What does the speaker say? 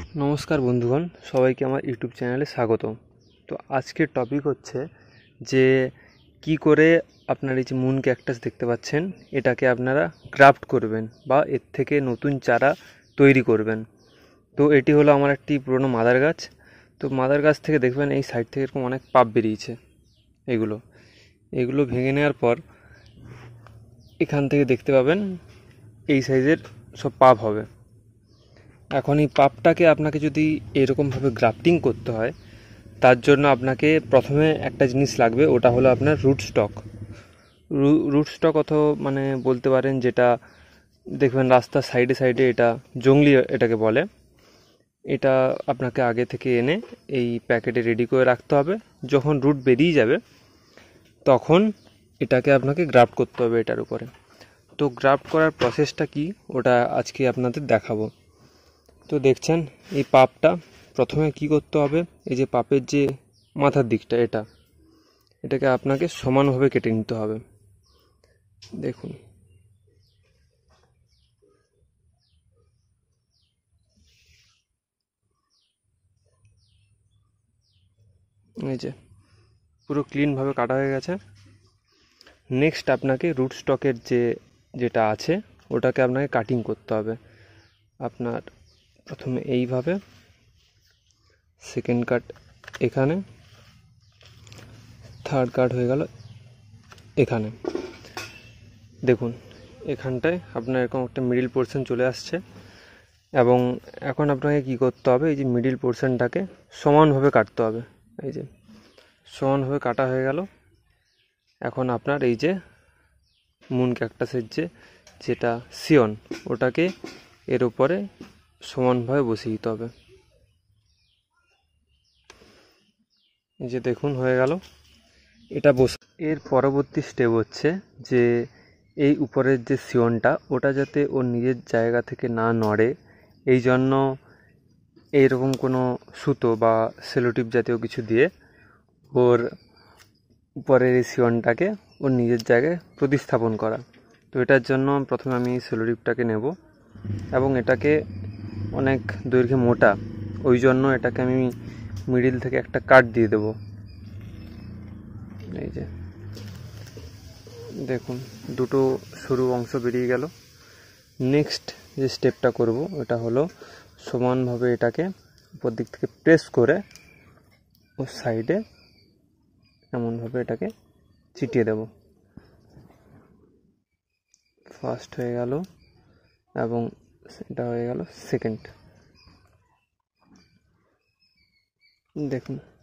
নমস্কার বন্ধুগণ, সবাইকে আমার ইউটিউব চ্যানেলে স্বাগত। তো আজকের টপিক হচ্ছে যে কি করে আপনার এই যে মুন ক্যাকটাস দেখতে পাচ্ছেন, এটাকে আপনারা গ্রাফট করবেন বা এর থেকে নতুন চারা তৈরি করবেন। তো এটি হলো আমার একটি পুরনো মাদার গাছ। তো মাদার গাছ থেকে দেখবেন এই সাইড থেকে এরকম অনেক পাপ বেরিয়েছে। এগুলো ভেঙে নেওয়ার পর এখান থেকে দেখতে পাবেন এই সাইজের সব পাপ হবে। এখন এই পাপটাকে আপনাকে যদি এরকমভাবে গ্রাফটিং করতে হয়, তার জন্য আপনাকে প্রথমে একটা জিনিস লাগবে, ওটা হলো আপনার রুট স্টক। রুট স্টক অথবা মানে বলতে পারেন যেটা দেখবেন রাস্তার সাইডে সাইডে, এটা জংলি এটাকে বলে। এটা আপনাকে আগে থেকে এনে এই প্যাকেটে রেডি করে রাখতে হবে। যখন রুট বেরিয়ে যাবে তখন এটাকে আপনাকে গ্রাফট করতে হবে এটার উপরে। তো গ্রাফট করার প্রসেসটা কি, ওটা আজকে আপনাদের দেখাবো। তো দেখছেন এই পাপটা প্রথমে কি করতে হবে, এই যে পাপের যে মাথার দিকটা, এটাকে আপনাকে সমানভাবে কেটে নিতে হবে। দেখুন, এই যে পুরো ক্লিনভাবে কাটা হয়ে গেছে। নেক্সট আপনাকে রুট স্টকের যেটা আছে ওটাকে আপনাকে কাটিং করতে হবে। আপনার প্রথমে এইভাবে, সেকেন্ড কাট এখানে, থার্ড কাট হয়ে গেল এখানে। দেখুন এখানটায় আপনার এরকম একটা মিডিল পোর্শন চলে আসছে, এবং এখন আপনাকে কি করতে হবে, এই যে মিডিল পোর্শনটাকে সমানভাবে কাটতে হবে। এই যে সমানভাবে কাটা হয়ে গেল। এখন আপনার এই যে মুন ক্যাকটাসের যেটা সিয়ন, ওটাকে এর উপরে সমানভাবে বসিয়ে দিতে হবে। এই যে দেখুন হয়ে গেল এটা এর পরবর্তী স্টেপ হচ্ছে যে এই উপরের যে সিয়নটা, ওটা যাতে ওর নিজের জায়গা থেকে না নড়ে, এই জন্য এইরকম কোনো সুতো বা সেলোটিপ জাতীয় কিছু দিয়ে ওর উপরের এই সিয়নটাকে ওর নিজের জায়গায় প্রতিস্থাপন করা। তো এটার জন্য প্রথমে আমি সেলোটিপটাকে নেব, এবং এটাকে অনেক দৈর্ঘ্যে মোটা, ওই জন্য এটাকে আমি মিডিল থেকে একটা কাট দিয়ে দেব। এই যে দেখুন দুটো সরু অংশ বেরিয়ে গেল। নেক্সট যে স্টেপটা করব ওটা হলো সমানভাবে এটাকে উপর দিক থেকে প্রেস করে ওর সাইডে এমনভাবে এটাকে চিটিয়ে দেব। ফার্স্ট হয়ে গেল এবং এটা হয়ে গেল সেকেন্ড। দেখুন